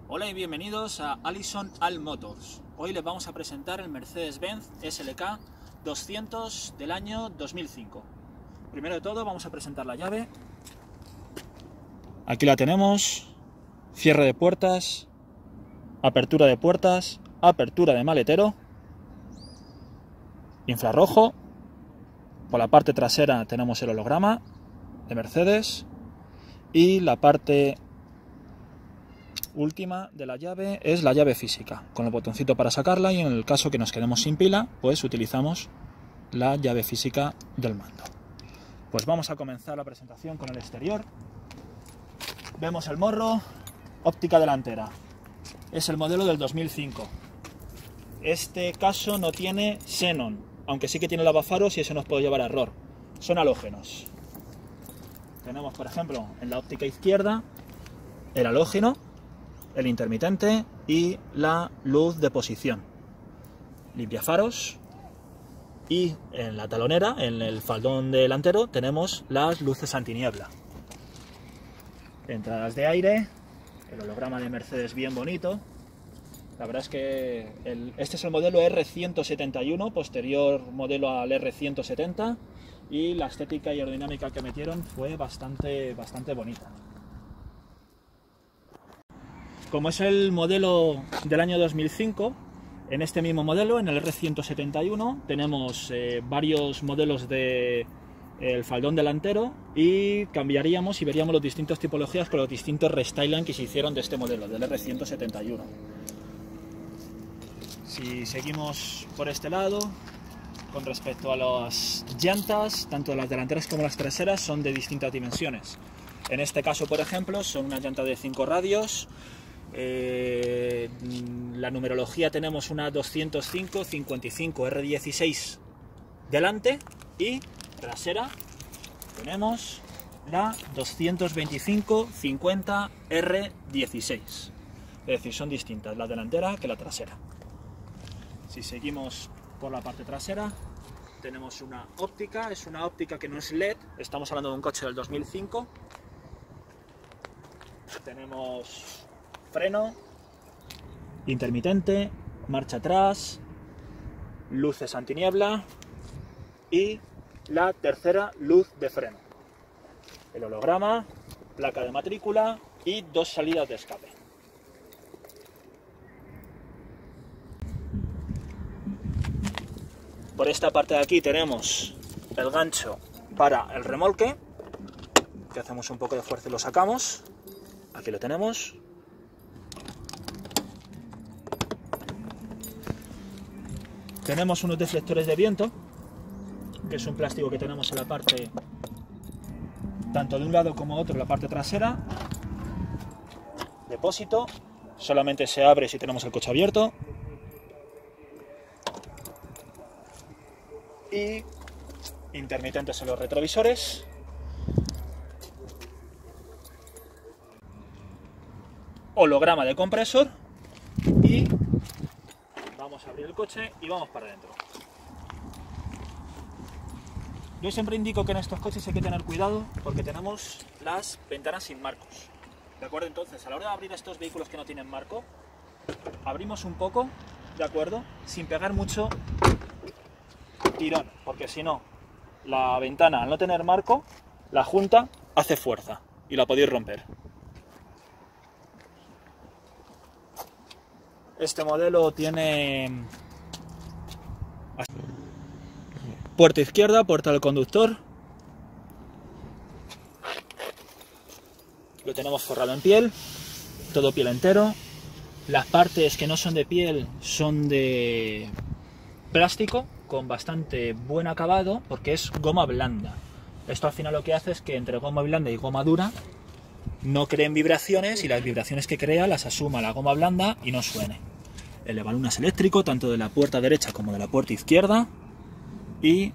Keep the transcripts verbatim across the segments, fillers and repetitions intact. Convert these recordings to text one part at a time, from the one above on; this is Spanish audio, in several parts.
Hola y bienvenidos a Allison All Motors. Hoy les vamos a presentar el Mercedes-Benz S L K doscientos del año dos mil cinco. Primero de todo vamos a presentar la llave. Aquí la tenemos, cierre de puertas, apertura de puertas, apertura de maletero, infrarrojo. Por la parte trasera tenemos el holograma de Mercedes y la parte última de la llave es la llave física, con el botoncito para sacarla, y en el caso que nos quedemos sin pila, pues utilizamos la llave física del mando. Pues vamos a comenzar la presentación con el exterior. Vemos el morro, óptica delantera. Es el modelo del dos mil cinco. Este caso no tiene xenón, aunque sí que tiene lavafaros y eso nos puede llevar a error. Son halógenos. Tenemos, por ejemplo, en la óptica izquierda el halógeno, el intermitente y la luz de posición. Limpiafaros. Y en la talonera, en el faldón delantero, tenemos las luces antiniebla. Entradas de aire, el holograma de Mercedes bien bonito. La verdad es que el, este es el modelo R ciento setenta y uno, posterior modelo al R ciento setenta, y la estética y aerodinámica que metieron fue bastante, bastante bonita. Como es el modelo del año dos mil cinco, en este mismo modelo, en el R ciento setenta y uno, tenemos eh, varios modelos de el faldón delantero, y cambiaríamos y veríamos las distintas tipologías con los distintos restyling que se hicieron de este modelo, del R ciento setenta y uno. Si seguimos por este lado, con respecto a las llantas, tanto las delanteras como las traseras son de distintas dimensiones. En este caso, por ejemplo, son una llanta de cinco radios. Eh, la numerología tenemos una doscientos cinco cincuenta y cinco R dieciséis delante, y trasera tenemos la doscientos veinticinco cincuenta R dieciséis. Es decir, son distintas la delantera que la trasera. Si seguimos por la parte trasera, tenemos una óptica. Es una óptica que no es L E D, estamos hablando de un coche del dos mil cinco. Tenemos freno, intermitente, marcha atrás, luces antiniebla y la tercera luz de freno. El holograma, placa de matrícula y dos salidas de escape. Por esta parte de aquí tenemos el gancho para el remolque, que hacemos un poco de fuerza y lo sacamos. Aquí lo tenemos. Tenemos unos deflectores de viento, que es un plástico que tenemos en la parte, tanto de un lado como de otro, en la parte trasera. Depósito, solamente se abre si tenemos el coche abierto. Y intermitentes en los retrovisores. Holograma de compresor. Y vamos a abrir el coche y vamos para adentro. Yo siempre indico que en estos coches hay que tener cuidado porque tenemos las ventanas sin marcos. ¿De acuerdo? Entonces, a la hora de abrir estos vehículos que no tienen marco, abrimos un poco, ¿de acuerdo? Sin pegar mucho tirón, porque si no, la ventana, al no tener marco, la junta hace fuerza y la podéis romper. Este modelo tiene puerta izquierda, puerta del conductor. Lo tenemos forrado en piel, todo piel entero. Las partes que no son de piel son de plástico, con bastante buen acabado, porque es goma blanda. Esto al final lo que hace es que entre goma blanda y goma dura no creen vibraciones, y las vibraciones que crea las asuma la goma blanda y no suene. El elevalunas eléctrico, tanto de la puerta derecha como de la puerta izquierda, y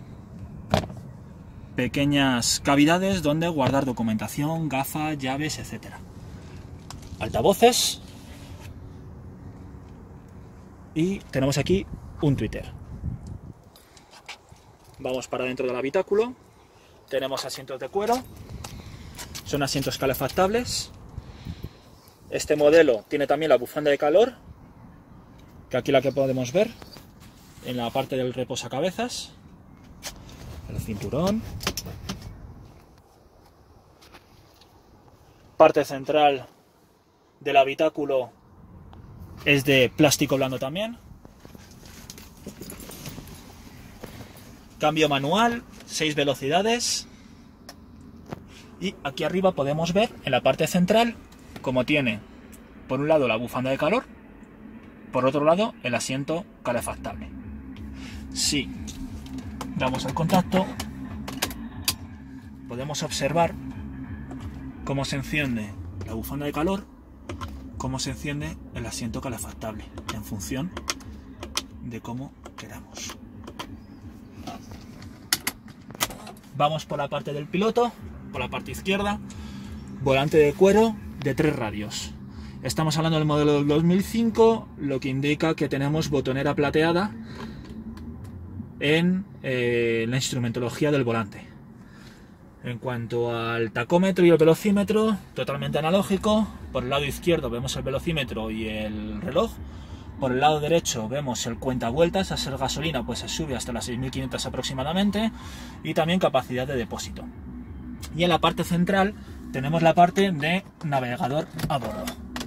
pequeñas cavidades donde guardar documentación, gafas, llaves, etcétera. Altavoces, y tenemos aquí un Twitter. Vamos para dentro del habitáculo. Tenemos asientos de cuero, son asientos calefactables. Este modelo tiene también la bufanda de calor, que aquí la que podemos ver en la parte del reposacabezas, el cinturón, parte central del habitáculo es de plástico blando también, cambio manual, seis velocidades, y aquí arriba podemos ver en la parte central como tiene por un lado la bufanda de calor, por otro lado el asiento calefactable. Si damos al contacto podemos observar cómo se enciende la bufanda de calor, cómo se enciende el asiento calefactable en función de cómo queramos. Vamos por la parte del piloto, por la parte izquierda, volante de cuero de tres radios. Estamos hablando del modelo del dos mil cinco, lo que indica que tenemos botonera plateada en eh, la instrumentología del volante. En cuanto al tacómetro y el velocímetro, totalmente analógico. Por el lado izquierdo vemos el velocímetro y el reloj. Por el lado derecho vemos el cuentavueltas, a ser gasolina pues se sube hasta las seis mil quinientas aproximadamente, y también capacidad de depósito. Y en la parte central tenemos la parte de navegador a bordo,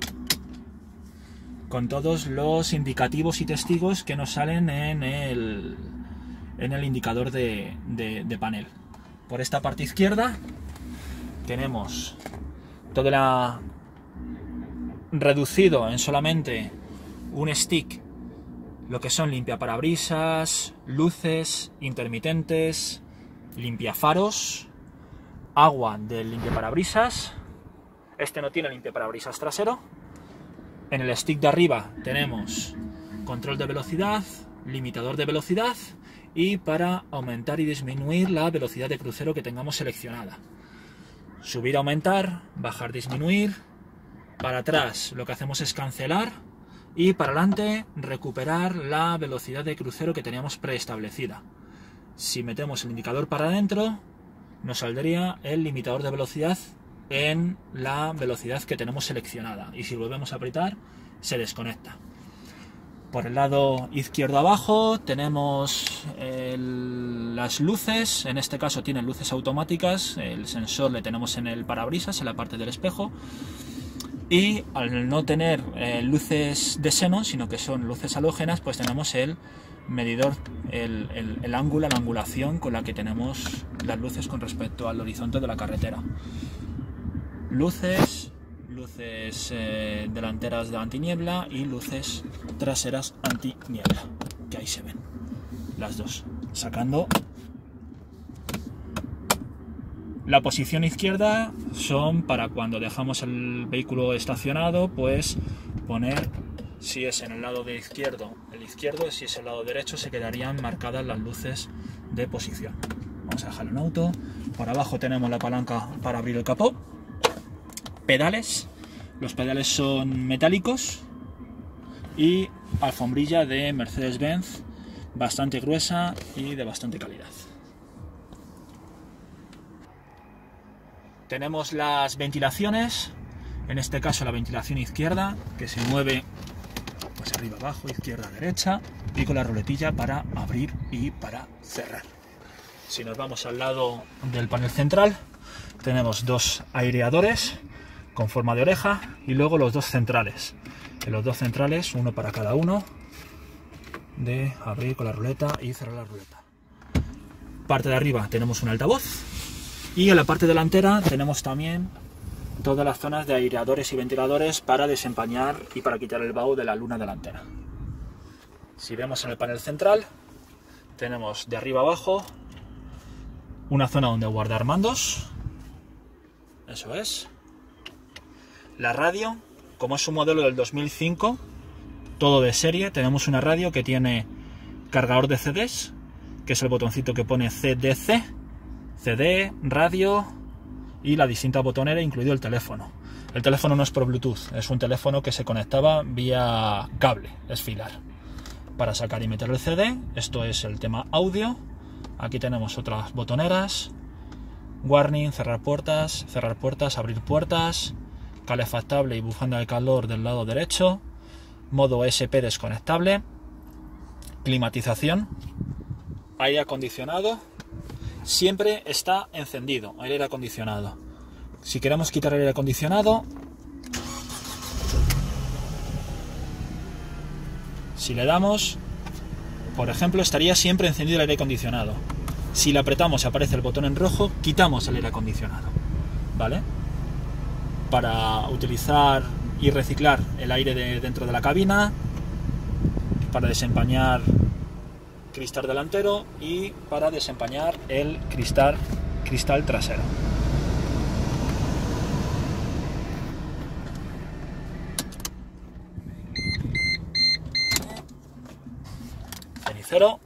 con todos los indicativos y testigos que nos salen en el, en el indicador de, de, de panel. Por esta parte izquierda tenemos todo la reducido en solamente un stick, lo que son limpiaparabrisas, luces, intermitentes, limpiafaros, agua del limpiaparabrisas. Este no tiene limpiaparabrisas trasero. En el stick de arriba tenemos control de velocidad, limitador de velocidad y para aumentar y disminuir la velocidad de crucero que tengamos seleccionada. Subir, aumentar, bajar, disminuir. Para atrás lo que hacemos es cancelar, y para adelante recuperar la velocidad de crucero que teníamos preestablecida. Si metemos el indicador para adentro nos saldría el limitador de velocidad en la velocidad que tenemos seleccionada, y si volvemos a apretar se desconecta. Por el lado izquierdo abajo tenemos el, las luces, en este caso tienen luces automáticas, el sensor le tenemos en el parabrisas, en la parte del espejo, y al no tener eh, luces de xenón, sino que son luces halógenas, pues tenemos el medidor, el, el, el ángulo, la angulación con la que tenemos las luces con respecto al horizonte de la carretera. Luces, luces eh, delanteras de antiniebla y luces traseras antiniebla, que ahí se ven las dos, sacando. La posición izquierda son para cuando dejamos el vehículo estacionado, pues poner, si es en el lado de izquierdo, el izquierdo, si es el lado derecho se quedarían marcadas las luces de posición. Vamos a dejarlo en auto. Por abajo tenemos la palanca para abrir el capó. Pedales, los pedales son metálicos, y alfombrilla de Mercedes-Benz bastante gruesa y de bastante calidad. Tenemos las ventilaciones, en este caso la ventilación izquierda, que se mueve pues arriba abajo, izquierda derecha, y con la ruletilla para abrir y para cerrar. Si nos vamos al lado del panel central, tenemos dos aireadores con forma de oreja, y luego los dos centrales. En los dos centrales, uno para cada uno, de abrir con la ruleta y cerrar la ruleta. Parte de arriba tenemos un altavoz, y en la parte delantera tenemos también todas las zonas de aireadores y ventiladores para desempañar y para quitar el vaho de la luna delantera. Si vemos en el panel central, tenemos de arriba abajo una zona donde guardar mandos, eso es. La radio, como es un modelo del dos mil cinco, todo de serie, tenemos una radio que tiene cargador de C Ds, que es el botoncito que pone C D C, C D, radio y la distinta botonera, incluido el teléfono. El teléfono no es por Bluetooth, es un teléfono que se conectaba vía cable, es filar. Para sacar y meter el C D, esto es el tema audio. Aquí tenemos otras botoneras, warning, cerrar puertas, cerrar puertas, abrir puertas, calefactable y bufanda de calor del lado derecho, modo S P desconectable, climatización, aire acondicionado, siempre está encendido el aire acondicionado. Si queremos quitar el aire acondicionado, si le damos, por ejemplo, estaría siempre encendido el aire acondicionado. Si le apretamos y aparece el botón en rojo, quitamos el aire acondicionado, ¿vale? Para utilizar y reciclar el aire de dentro de la cabina, para desempañar cristal delantero y para desempañar el cristal, cristal trasero. Cenicero,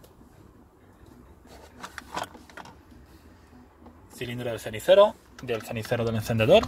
cilindro del cenicero, del cenicero del encendedor,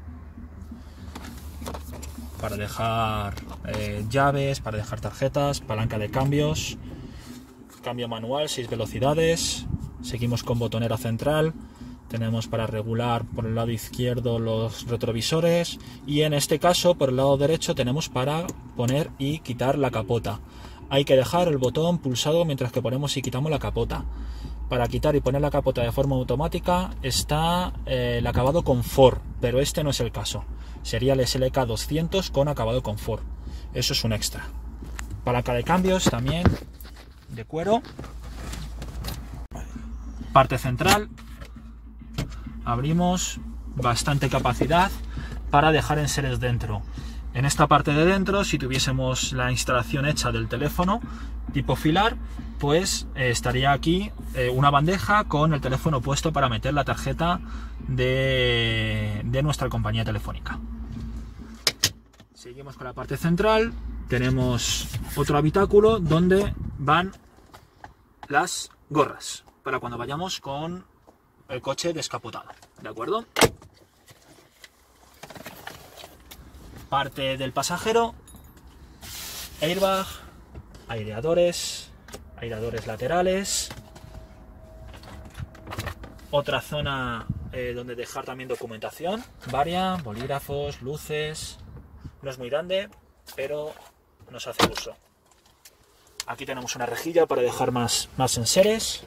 para dejar eh, llaves, para dejar tarjetas, palanca de cambios, cambio manual, seis velocidades, seguimos con botonera central, tenemos para regular por el lado izquierdo los retrovisores y en este caso por el lado derecho tenemos para poner y quitar la capota. Hay que dejar el botón pulsado mientras que ponemos y quitamos la capota. Para quitar y poner la capota de forma automática está eh, el acabado con Ford, pero este no es el caso. Sería el S L K doscientos con acabado con Ford. Eso es un extra. Palanca de cambios también de cuero. Parte central. Abrimos, bastante capacidad para dejar enseres dentro. En esta parte de dentro, si tuviésemos la instalación hecha del teléfono tipo filar, pues eh, estaría aquí eh, una bandeja con el teléfono puesto para meter la tarjeta de, de nuestra compañía telefónica. Seguimos con la parte central. Tenemos otro habitáculo donde van las gorras para cuando vayamos con el coche descapotado, ¿de acuerdo? Parte del pasajero, airbag, aireadores, aireadores laterales, otra zona eh, donde dejar también documentación, varia, bolígrafos, luces, no es muy grande, pero nos hace uso. Aquí tenemos una rejilla para dejar más, más enseres.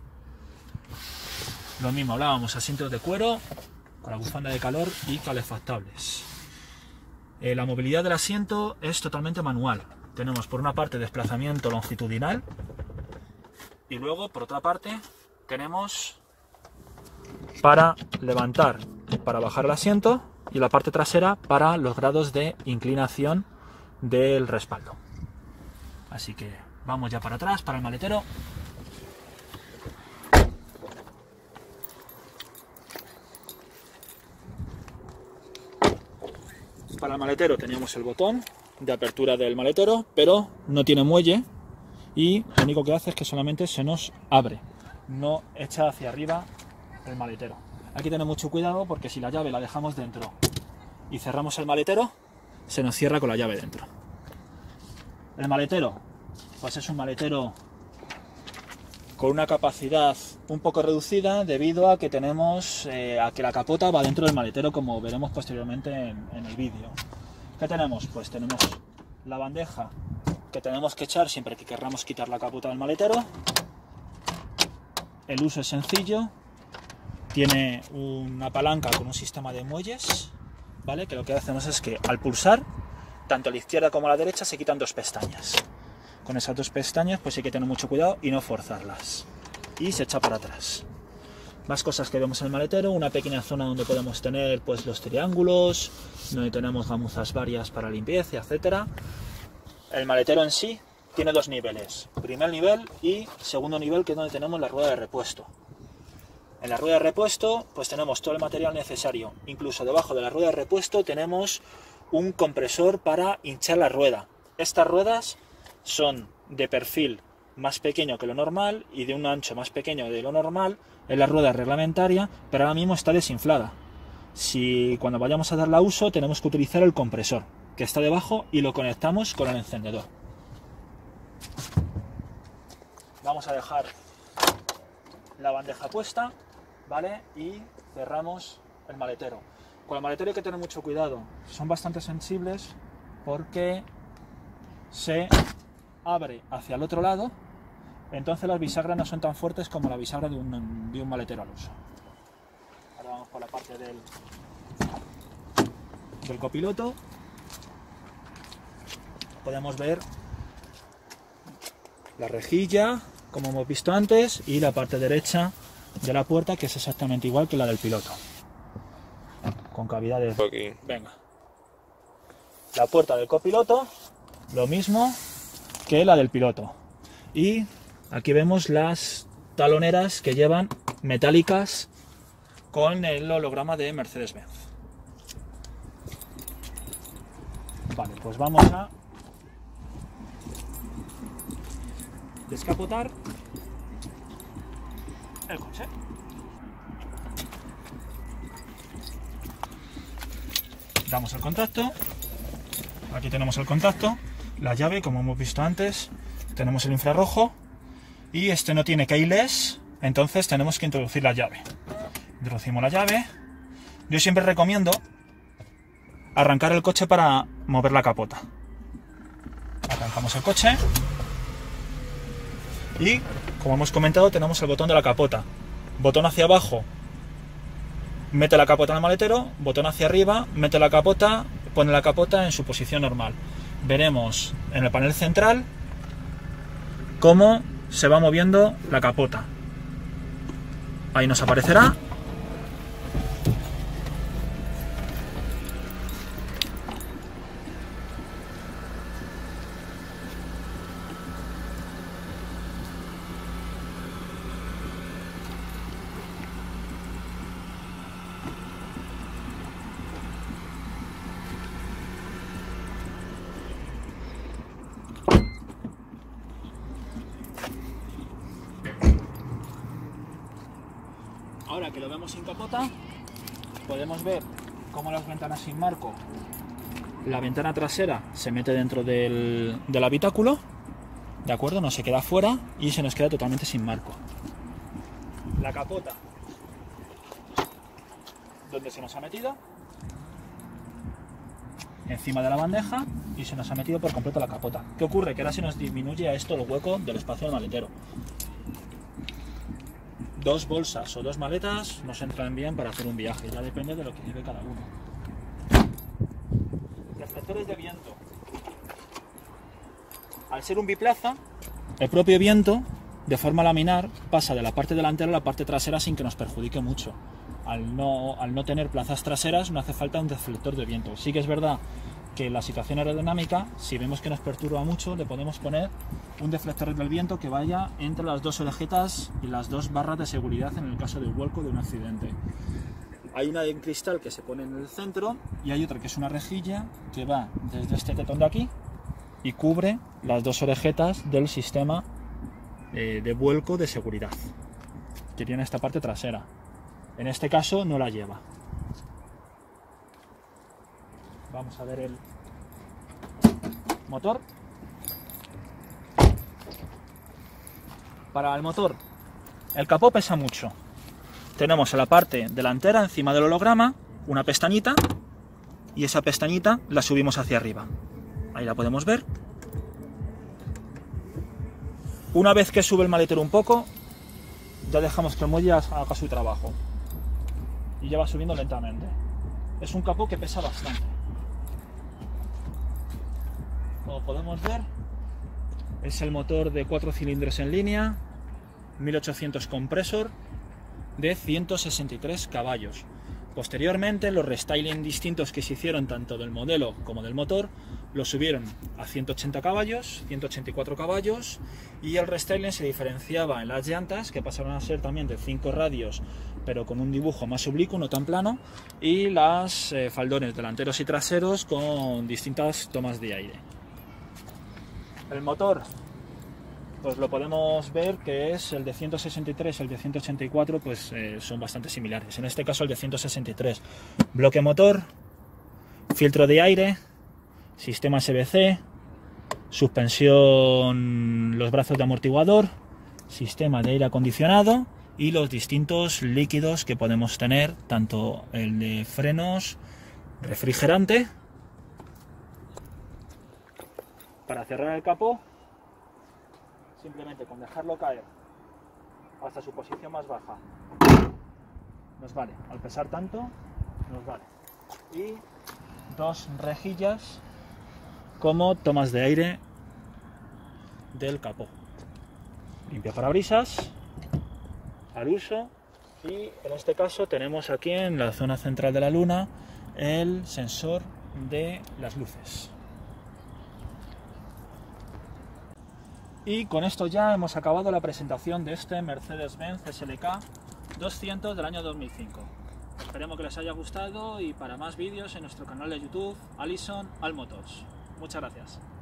Lo mismo, hablábamos, asientos de cuero, con la bufanda de calor y calefactables. Eh, la movilidad del asiento es totalmente manual. Tenemos por una parte desplazamiento longitudinal y luego por otra parte tenemos para levantar, para bajar el asiento y la parte trasera para los grados de inclinación del respaldo. Así que vamos ya para atrás, para el maletero. Para el maletero teníamos el botón de apertura del maletero, pero no tiene muelle y lo único que hace es que solamente se nos abre, no echa hacia arriba el maletero. Hay que tener mucho cuidado porque si la llave la dejamos dentro y cerramos el maletero, se nos cierra con la llave dentro. El maletero, pues es un maletero con una capacidad un poco reducida debido a que tenemos eh, a que la capota va dentro del maletero, como veremos posteriormente en, en el vídeo. ¿Qué tenemos? Pues tenemos la bandeja que tenemos que echar siempre que querramos quitar la capota del maletero. El uso es sencillo, tiene una palanca con un sistema de muelles, ¿vale? Que lo que hacemos es que al pulsar, tanto a la izquierda como a la derecha se quitan dos pestañas. Con esas dos pestañas pues hay que tener mucho cuidado y no forzarlas. Y se echa para atrás. Más cosas que vemos en el maletero, una pequeña zona donde podemos tener pues los triángulos, donde tenemos gamuzas varias para limpieza, etcétera. El maletero en sí tiene dos niveles, primer nivel y segundo nivel, que es donde tenemos la rueda de repuesto. En la rueda de repuesto pues tenemos todo el material necesario, incluso debajo de la rueda de repuesto tenemos un compresor para hinchar la rueda. Estas ruedas son de perfil más pequeño que lo normal y de un ancho más pequeño de lo normal en la rueda reglamentaria, pero ahora mismo está desinflada. Si cuando vayamos a darle a uso tenemos que utilizar el compresor que está debajo y lo conectamos con el encendedor. Vamos a dejar la bandeja puesta, ¿vale? Y cerramos el maletero. con el maletero hay que tener mucho cuidado, son bastante sensibles porque se abre hacia el otro lado, entonces las bisagras no son tan fuertes como la bisagra de un, de un maletero al uso. Ahora vamos por la parte del, del copiloto. Podemos ver la rejilla, como hemos visto antes, y la parte derecha de la puerta, que es exactamente igual que la del piloto, con cavidades. Aquí. Venga. La puerta del copiloto, lo mismo que la del piloto. Y aquí vemos las taloneras que llevan metálicas con el holograma de Mercedes-Benz. Vale, pues vamos a descapotar el coche. Damos el contacto. Aquí tenemos el contacto, la llave, como hemos visto antes, tenemos el infrarrojo y este no tiene keyless, entonces tenemos que introducir la llave. Introducimos la llave. Yo siempre recomiendo arrancar el coche para mover la capota. Arrancamos el coche y, como hemos comentado, tenemos el botón de la capota. Botón hacia abajo, mete la capota en el maletero, botón hacia arriba, mete la capota, pone la capota en su posición normal. Veremos en el panel central cómo se va moviendo la capota. Ahí nos aparecerá. Ahora que lo vemos sin capota, podemos ver cómo las ventanas sin marco, la ventana trasera se mete dentro del, del habitáculo, ¿de acuerdo? No se queda fuera y se nos queda totalmente sin marco. La capota, donde se nos ha metido, encima de la bandeja, y se nos ha metido por completo la capota. ¿Qué ocurre? Que ahora se nos disminuye a esto el hueco del espacio del maletero. Dos bolsas o dos maletas nos entran bien para hacer un viaje, ya depende de lo que lleve cada uno. Reflectores de viento. Al ser un biplaza, el propio viento, de forma laminar, pasa de la parte delantera a la parte trasera sin que nos perjudique mucho. Al no, al no tener plazas traseras no hace falta un deflector de viento. Sí que es verdad que en la situación aerodinámica, si vemos que nos perturba mucho, le podemos poner un deflector del viento que vaya entre las dos orejetas y las dos barras de seguridad en el caso de vuelco de un accidente. Hay una de cristal que se pone en el centro y hay otra que es una rejilla que va desde este tetón de aquí y cubre las dos orejetas del sistema eh, de vuelco de seguridad que tiene esta parte trasera. En este caso no la lleva. Vamos a ver el motor. Para el motor, el capó pesa mucho. Tenemos en la parte delantera, encima del holograma, una pestañita y esa pestañita la subimos hacia arriba. Ahí la podemos ver. Una vez que sube el maletero un poco, ya dejamos que el muelle haga su trabajo y ya va subiendo lentamente. Es un capó que pesa bastante. Como podemos ver, es el motor de cuatro cilindros en línea, mil ochocientos compresor, de ciento sesenta y tres caballos. Posteriormente, los restyling distintos que se hicieron tanto del modelo como del motor, lo subieron a ciento ochenta caballos, ciento ochenta y cuatro caballos, y el restyling se diferenciaba en las llantas, que pasaron a ser también de cinco radios, pero con un dibujo más oblicuo, no tan plano, y las eh, faldones delanteros y traseros con distintas tomas de aire. El motor, pues lo podemos ver que es el de ciento sesenta y tres, el de ciento ochenta y cuatro, pues eh, son bastante similares. En este caso el de ciento sesenta y tres. Bloque motor, filtro de aire, sistema S B C, suspensión, los brazos de amortiguador, sistema de aire acondicionado y los distintos líquidos que podemos tener, tanto el de frenos, refrigerante, para cerrar el capó, simplemente con dejarlo caer hasta su posición más baja, nos vale, al pesar tanto, nos vale. Y dos rejillas como tomas de aire del capó. Limpia parabrisas al uso, y en este caso tenemos aquí en la zona central de la luna el sensor de las luces. Y con esto ya hemos acabado la presentación de este Mercedes-Benz S L K doscientos del año dos mil cinco. Esperemos que les haya gustado, y para más vídeos en nuestro canal de YouTube, Allison All Motors. Muchas gracias.